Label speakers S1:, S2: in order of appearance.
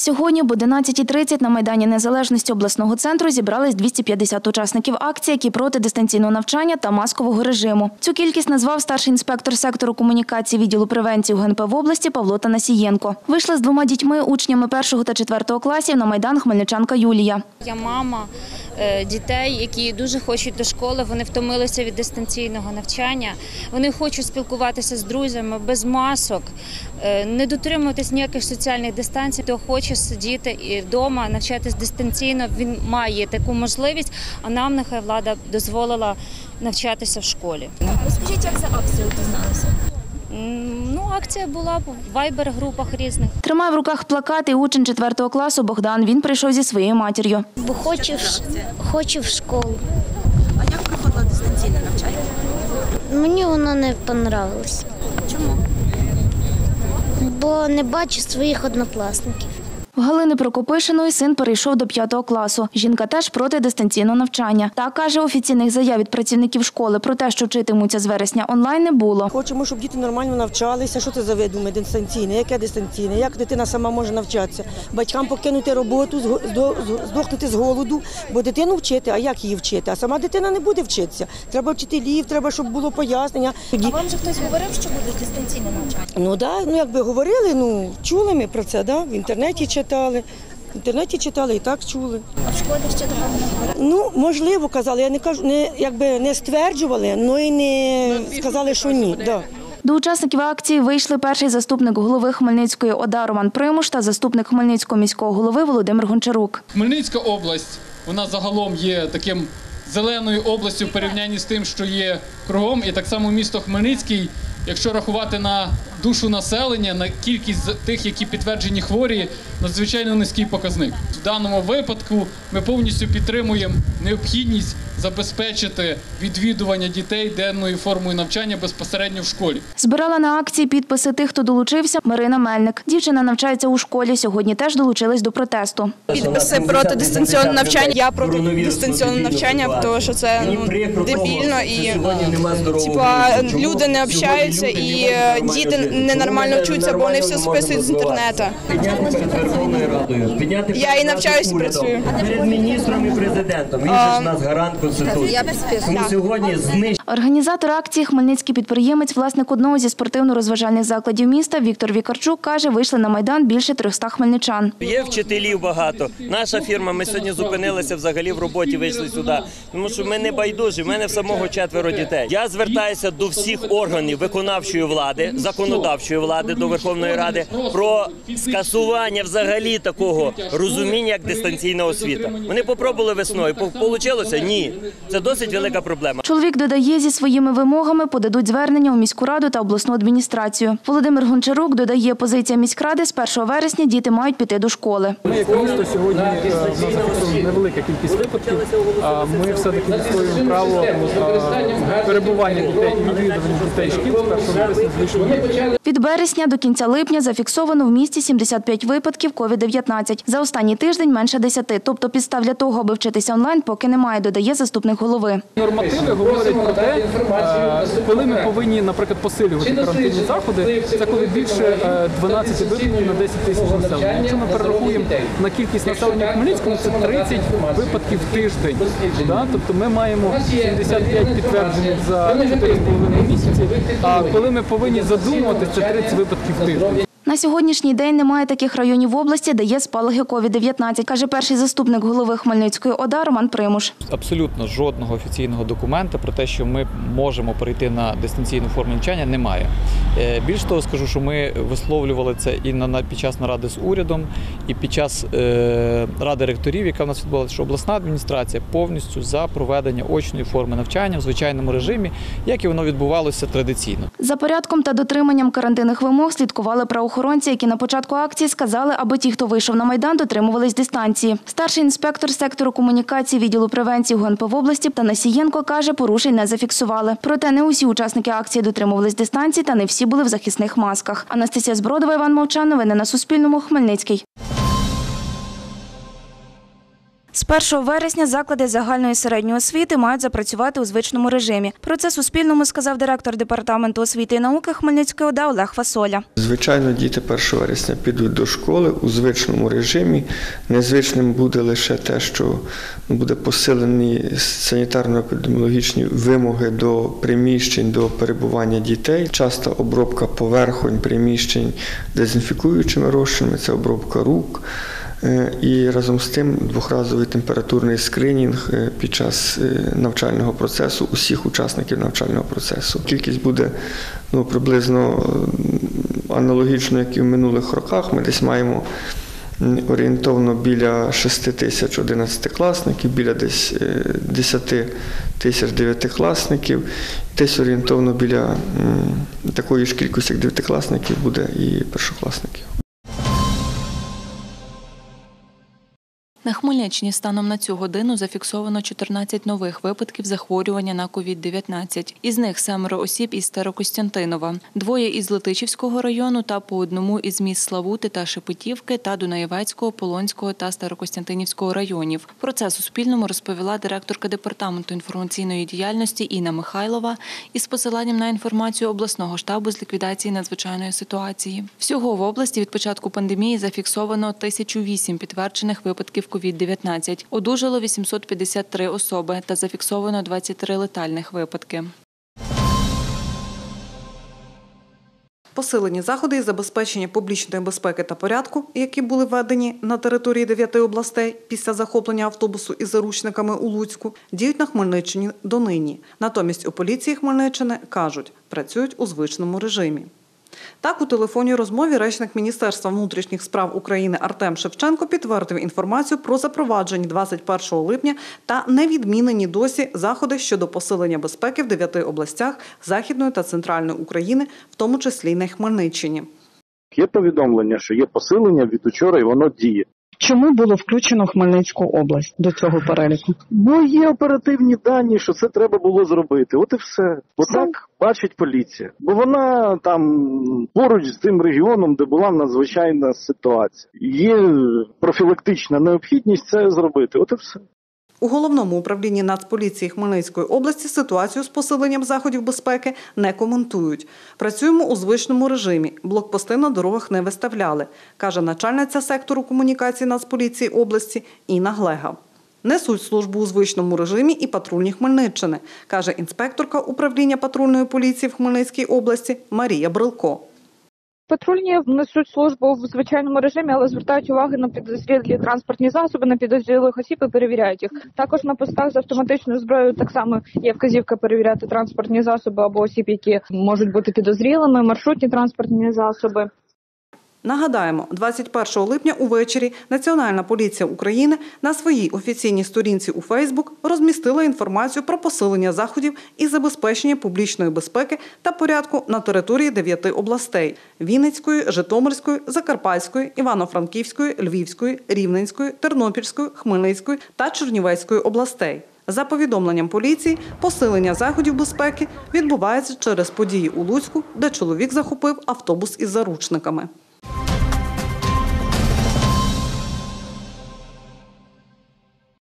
S1: Сьогодні об 11:30 на Майдані Незалежності обласного центру зібрались 250 учасників акції, які проти дистанційного навчання та маскового режиму. Цю кількість назвав старший інспектор сектору комунікації відділу превенції ГНП в області Павло Танасієнко. Вийшла з 2 дітьми, учнями 1 та 4 класів, на Майдан хмельничанка Юлія.
S2: Я мама дітей, які дуже хочуть до школи, вони втомилися від дистанційного навчання, вони хочуть спілкуватися з друзями без масок, не дотримуватись ніяких соціальних дистанцій. Хто хоче сидіти і вдома, навчатися дистанційно, він має таку можливість, а нам нехай влада дозволила навчатися в школі.
S3: Розкажіть, як за акцією дізналися?
S2: Акція була в вайбер-групах різних.
S1: Тримає в руках плакат і учень 4 класу Богдан. Він прийшов зі своєю матір'ю.
S3: Бо хочу в школу.
S4: А як проходило дистанційне навчання?
S3: Мені воно не понравилось.
S4: Чому?
S3: Бо не бачу своїх однокласників.
S1: В Галини Прокопишиної син перейшов до 5 класу. Жінка теж проти дистанційного навчання. Та, каже, офіційних заяв від працівників школи про те, що вчитимуться з вересня онлайн, не було.
S5: Хочемо, щоб діти нормально навчалися. Що це за видуме дистанційне? Яке дистанційне? Як дитина сама може навчатися? Батькам покинути роботу, здохнути з голоду, бо дитину вчити, а як її вчити? А сама дитина не буде вчитися. Треба вчителів, треба, щоб було пояснення.
S4: А вам же хтось говорив, що буде дистанційне навчання?
S5: Якби говорили, чули ми про це, в інтернеті читали. В інтернеті читали і так чули.
S4: А в школі ще такого не говорили?
S5: Можливо, казали. Я не кажу, не стверджували, але й не сказали, що ні. Да.
S1: До учасників акції вийшли перший заступник голови Хмельницької ОДА Роман Примуш та заступник Хмельницького міського голови Володимир Гончарук.
S6: Хмельницька область, вона загалом є таким зеленою областю в порівнянні з тим, що є кругом. І так само місто Хмельницький, якщо рахувати на душу населення, на кількість тих, які підтверджені хворі, надзвичайно низький показник. В даному випадку ми повністю підтримуємо необхідність забезпечити відвідування дітей денною формою навчання безпосередньо в школі.
S1: Збирала на акції підписи тих, хто долучився, Марина Мельник. Дівчина навчається у школі, сьогодні теж долучилась до протесту.
S7: Підписи проти дистанційного навчання. Я проти дистанційного навчання, тому що це дебільно і люди не общаються і діти ненормально вчуться, бо вони все списують з інтернету. Я і навчаюся, і працюю.
S8: Перед міністром і президентом. Він же ж нас гарант Конституції. Тому сьогодні знищення.
S1: Організатор акції, хмельницький підприємець, власник одного зі спортивно-розважальних закладів міста Віктор Вікарчук, каже, вийшли на Майдан більше 300 хмельничан.
S9: Є вчителів багато. Наша фірма, ми сьогодні зупинилися взагалі в роботі, вийшли сюди. Тому що ми не байдужі, в мене в самого 4 дітей. Я звертаюся до всіх органів виконавчої влади, законодавчої влади, до Верховної Ради про скасування взагалі такого розуміння, як дистанційна освіта. Вони попробували весною, получилося? Ні. Це досить велика проблема.
S1: Чоловік додає, зі своїми вимогами подадуть звернення у міську раду та обласну адміністрацію. Володимир Гончарук додає, позиція міськради, з 1 вересня діти мають піти до школи.
S10: Ми як місто сьогодні, у нас зафіксована невелика кількість випадків, ми все-таки відстоюємо право перебування дітей і відвідування дітей шкіл з 1 вересня звичайно.
S1: Від березня до кінця липня зафіксовано в місті 75 випадків COVID-19. За останній тиждень менше 10. Тобто підстав для того, аби вчитися онлайн, поки немає, додає заступник голови.
S10: Нормативи говорять про те, коли ми повинні, наприклад, посилювати карантинні заходи, це коли більше 12 випадків на 10 тисяч населення. Якщо ми перерахуємо на кількість населення в Хмельницькому, це 30 випадків в тиждень. Тобто ми маємо 75 підтверджених за 4,5 місяці, а коли ми повинні задумуватися, це 30 випадків в тиждень.
S1: На сьогоднішній день немає таких районів в області, де є спалахи COVID-19, каже перший заступник голови Хмельницької ОДА Роман Примуш.
S11: Абсолютно жодного офіційного документа про те, що ми можемо перейти на дистанційну форму навчання, немає. Більш того, скажу, що ми висловлювали це і під час наради з урядом, і під час ради ректорів, яка в нас відбулася, що обласна адміністрація повністю за проведення очної форми навчання в звичайному режимі, як і воно відбувалося традиційно.
S1: За порядком та дотриманням карантинних вимог слідкували правоохоронці, які на початку акції сказали, аби ті, хто вийшов на Майдан, дотримувались дистанції. Старший інспектор сектору комунікації відділу превенції ГНП в області Танасієнко каже, порушень не зафіксували. Проте не усі учасники акції дотримувались дистанції та не всі були в захисних масках. Анастасія Збродова, Іван Мовчан. Новини на Суспільному. Хмельницький. З З 1 вересня заклади загальної середньої освіти мають запрацювати у звичному режимі. Про це Суспільному сказав директор Департаменту освіти і науки Хмельницької ОДА Олег Фасоля.
S12: Звичайно, діти 1 вересня підуть до школи у звичному режимі. Незвичним буде лише те, що буде посилені санітарно-епідеміологічні вимоги до приміщень, до перебування дітей. Часта обробка поверхонь приміщень дезінфікуючими розчинами, це обробка рук. І разом з тим двохразовий температурний скринінг під час навчального процесу, усіх учасників навчального процесу. Кількість буде приблизно аналогічно, як і в минулих роках. Ми десь маємо орієнтовно біля 6 тисяч 11-класників, біля десь 10 тисяч 9-класників. Десь орієнтовно біля такої ж кількості, як 9-класників, буде і першокласників.
S13: На Хмельниччині станом на цю годину зафіксовано 14 нових випадків захворювання на COVID-19. Із них 7 осіб із Старокостянтинова, 2 із Летичівського району та по 1 із міст Славути та Шепетівки та Дунаєвецького, Полонського та Старокостянтинівського районів. Про це Суспільному розповіла директорка Департаменту інформаційної діяльності Інна Михайлова із посиланням на інформацію обласного штабу з ліквідації надзвичайної ситуації. Всього в області від початку пандемії зафіксовано 1008 підтверджених випадків COVID-19. Одужало 853 особи та зафіксовано 23 летальних випадки.
S14: Посилені заходи із забезпечення публічної безпеки та порядку, які були введені на території 9 областей після захоплення автобусу із заручниками у Луцьку, діють на Хмельниччині донині. Натомість у поліції Хмельниччини кажуть, працюють у звичному режимі. Так, у телефонній розмові речник Міністерства внутрішніх справ України Артем Шевченко підтвердив інформацію про запроваджені 21 липня та невідмінені досі заходи щодо посилення безпеки в 9 областях Західної та Центральної України, в тому числі й на Хмельниччині.
S15: Є повідомлення, що є посилення від учора і воно діє.
S16: Чому було включено Хмельницьку область до цього переліку?
S15: Бо є оперативні дані, що це треба було зробити. От і все. Отак бачить поліція. Бо вона там поруч з тим регіоном, де була надзвичайна ситуація. Є профілактична необхідність це зробити. От і все.
S14: У Головному управлінні Нацполіції Хмельницької області ситуацію з посиленням заходів безпеки не коментують. Працюємо у звичному режимі, блокпости на дорогах не виставляли, каже начальниця сектору комунікації Нацполіції області Інна Глега. Несуть службу у звичному режимі і патрульні Хмельниччини, каже інспекторка управління патрульної поліції в Хмельницькій області Марія Брилко.
S17: Патрульні несуть службу в звичайному режимі, але звертають увагу на підозрілі транспортні засоби, на підозрілих осіб і перевіряють їх. Також на постах з автоматичною зброєю так само є вказівка перевіряти транспортні засоби або осіб, які можуть бути підозрілими, маршрутні транспортні засоби.
S14: Нагадаємо, 21 липня увечері Національна поліція України на своїй офіційній сторінці у Фейсбук розмістила інформацію про посилення заходів із забезпечення публічної безпеки та порядку на території 9 областей – Вінницької, Житомирської, Закарпатської, Івано-Франківської, Львівської, Рівненської, Тернопільської, Хмельницької та Чернівецької областей. За повідомленням поліції, посилення заходів безпеки відбувається через події у Луцьку, де чоловік захопив автобус із заручниками.